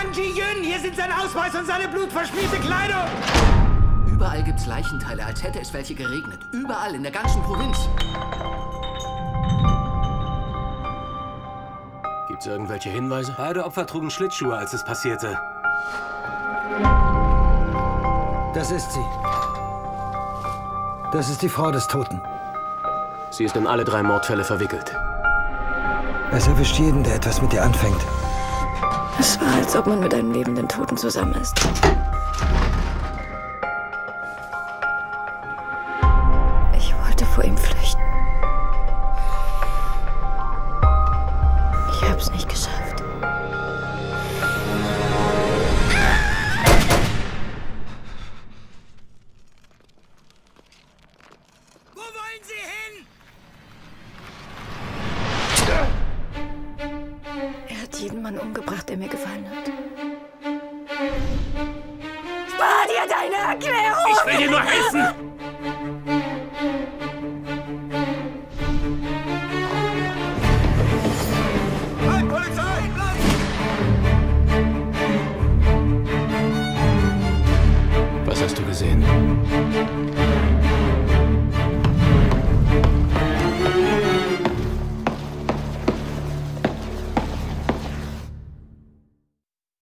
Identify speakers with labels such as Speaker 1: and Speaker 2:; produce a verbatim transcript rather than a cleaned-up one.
Speaker 1: Zhang Ji-Yun, hier sind sein Ausweis und seine blutverschmierte Kleidung!
Speaker 2: Überall gibt's Leichenteile, als hätte es welche geregnet. Überall, in der ganzen Provinz.
Speaker 3: Gibt's irgendwelche Hinweise?
Speaker 4: Beide Opfer trugen Schlittschuhe, als es passierte.
Speaker 5: Das ist sie. Das ist die Frau des Toten.
Speaker 3: Sie ist in alle drei Mordfälle verwickelt.
Speaker 5: Es erwischt jeden, der etwas mit ihr anfängt.
Speaker 6: Es war, als ob man mit einem lebenden Toten zusammen ist. Ich wollte vor ihm flüchten. Ich hab's nicht geschafft.
Speaker 1: Wo wollen Sie hin?
Speaker 6: Er hat jeden Mann umgebracht, der mir gefallen hat. Spar dir deine Erklärung!
Speaker 3: Ich will dir nur helfen!
Speaker 1: Halt, Polizei! Bleib!
Speaker 3: Was hast du gesehen?